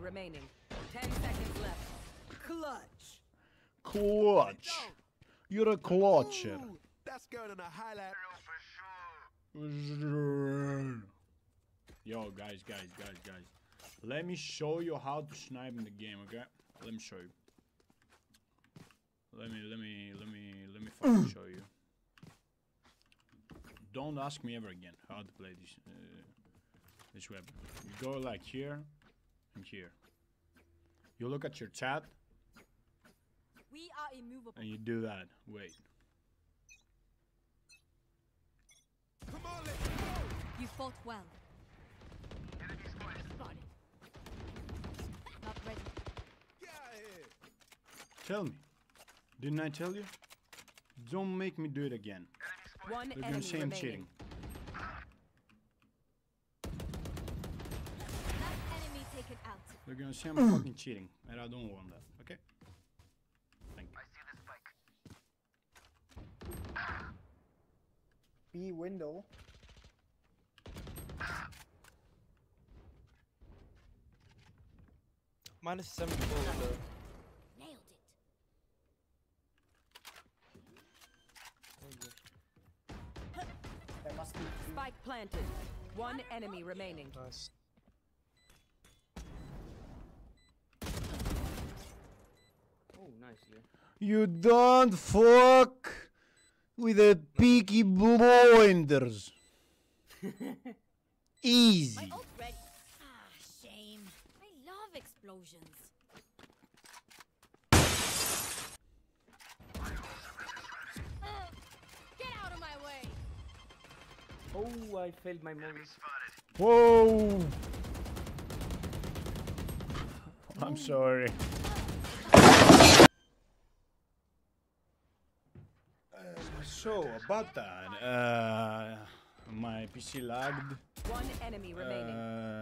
remaining. 10 seconds left. Clutch. Clutch. You're a clutcher. Ooh, that's going on a highlight reel for sure. Yo, guys. Let me show you how to snipe in the game, okay? Let me show you. Let me fucking show you. Don't ask me ever again how to play this weapon. You go like here and here. You look at your chat We are immovable. and you do that. Wait. Come on, let's go. You fought well. Spotted. Not ready. Get out of here. Tell me. Didn't I tell you? Don't make me do it again. One They're gonna enemy say I'm remaining. cheating. That enemy taken out. They're gonna say I'm fucking cheating, and I don't want that. Okay? Thank you. B window. Minus 74 window. Nailed it. There must be two. Spike planted. One enemy remaining. Nice. Oh, nice, yeah. You don't fuck with the peaky blinders. Easy. My ult ready. Ah, shame. I love explosions. Get out of my way. Oh, I failed my moment. Whoa. I'm sorry. So about that, my PC lagged. One enemy remaining.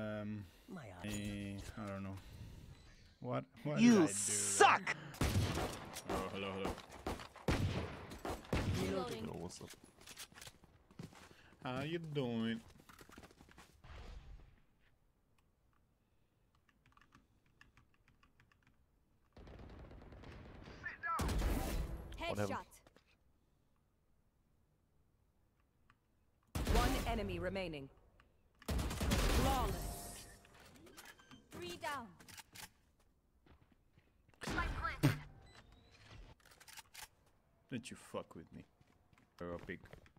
I don't know. What You did I do? suck! Oh, hello. Reloading. Oh, what's up? How you doing? Headshot. One enemy remaining. Flawless. 3 down. Let you fuck with me. You're a pig.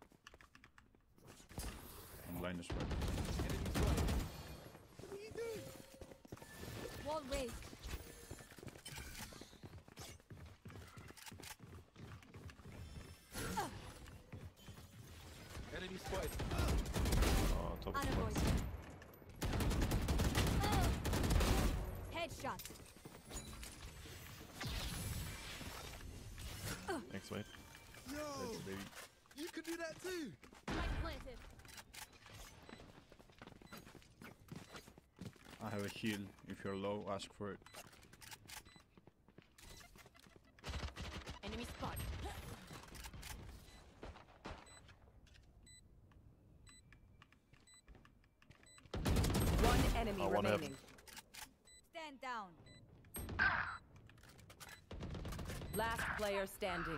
I'm blind as well. What are you doing? Wall raised. Enemy spotted. Oh, top of the Unavoidable. box. Headshot. Thanks, mate. Yo, That's baby. you can do that too. Spike planted. I have a heal. If you're low, ask for it. Enemy spot. One enemy Oh, one remaining. Stand down. Last player standing.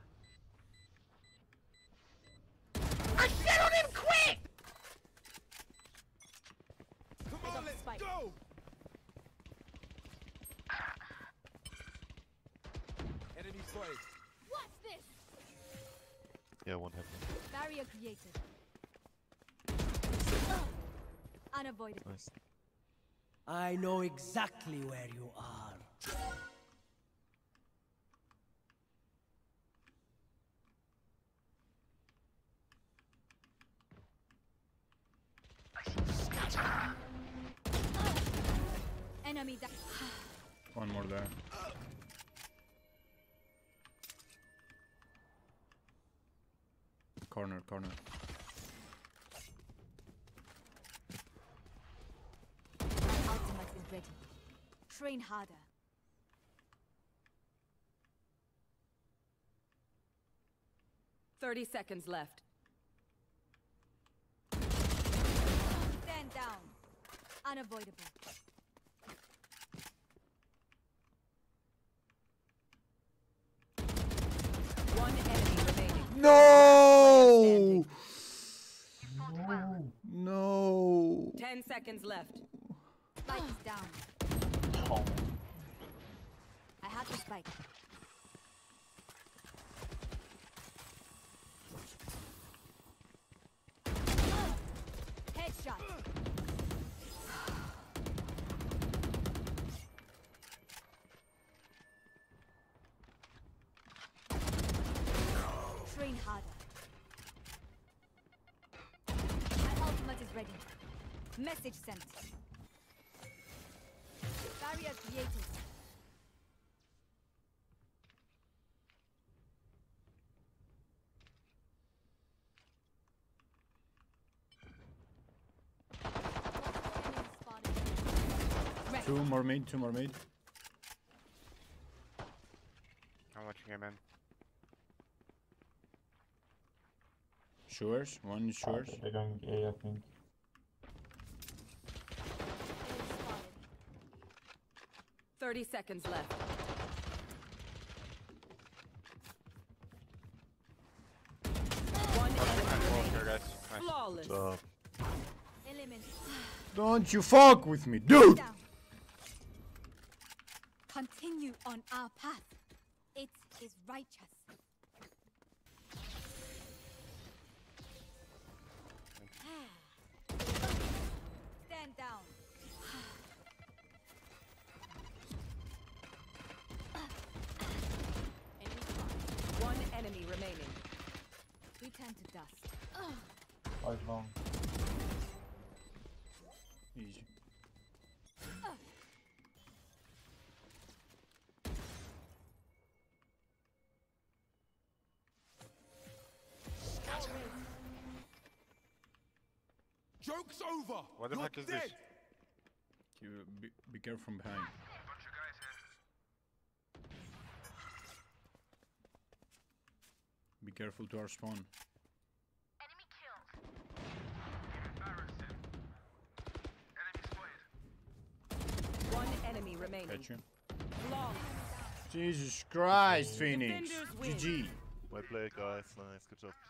Come got on, the let's spike. go. Enemy spotted. What's this? Yeah, one hit. Barrier created. Unavoidable. Nice. I know exactly where you are. Enemy down. One more there. Corner. Ultimate is ready. Train harder. "30 seconds left. Stand down. Unavoidable. seconds left. Spike is down. Oh. I have the spike. Headshot. Train harder. My ultimate is ready. Message sent. Barrier created. Two more mid, two more mid. I'm watching him, man. Shores, one is shores. They're going A, I think. Spotted. 30 seconds left. One enemy remaining. Here, guys. Nice. Flawless. Element. Don't you fuck with me, dude! Down. Continue on our path. It is righteous. Stand down. Enemy spotted. One enemy remaining. We turn to dust. Quite long. Easy. Joke's over. What the You're fuck is dead. this? You be careful from behind. Be careful to our spawn. One enemy remaining. Catch you. Flawless. Jesus Christ, Phoenix. Defenders win. GG. Well played, guys. Nice. Good job.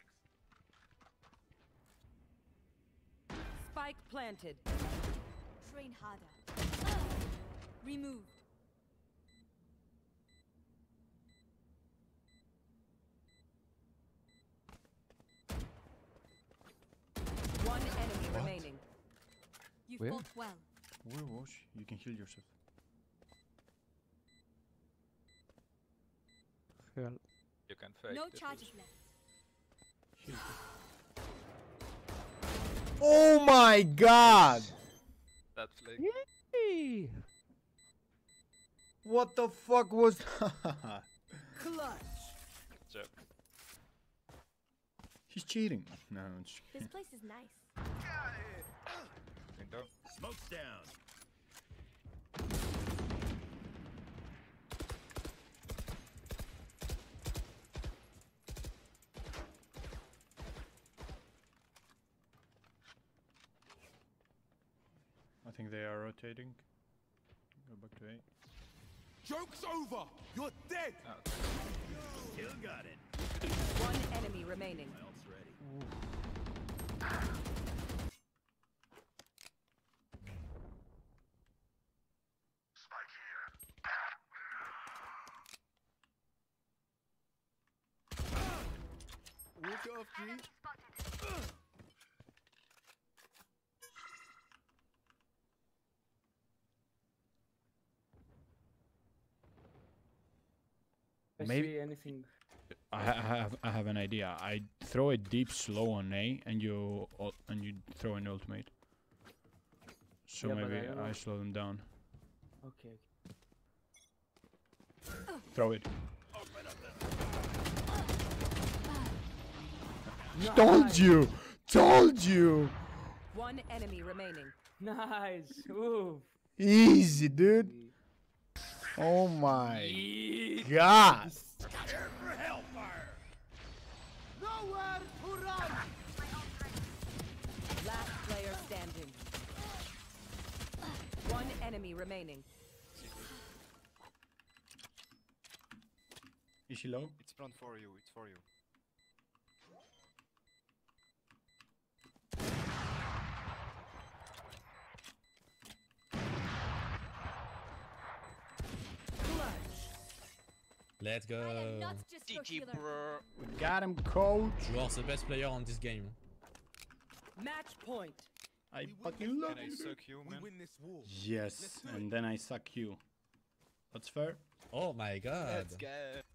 Spike planted. Train harder. Removed. One enemy What? remaining. You Where? fought well. Where was she? You can heal yourself. You can fake. No charges left. Heal. Oh my god! That's like. What the fuck was Clutch. Job. He's cheating. No, I'm just This kidding. place is nice. Window. Smoke's down. I think they are rotating. Go back to A. Joke's over. You're dead. Still got it. One enemy remaining. Else ready. Walk off, G. I Maybe- see anything. I have an idea. I throw a deep slow on A and you throw an ultimate. So Yeah, but maybe I don't I know. slow them down. Okay. Throw it. Told you! Told you! One enemy remaining. Nice. Ooh. Easy, dude. Oh my god! Last player standing. One enemy remaining. Is she low? It's front for you. It's for you. Let's I am go. not just your GG, healer. bro. We got him, coach. You are the best player on this game. Match point. I fucking love Can I you. suck you, We man? win this war. Yes, and then I suck you. That's fair. Oh my god. Let's go.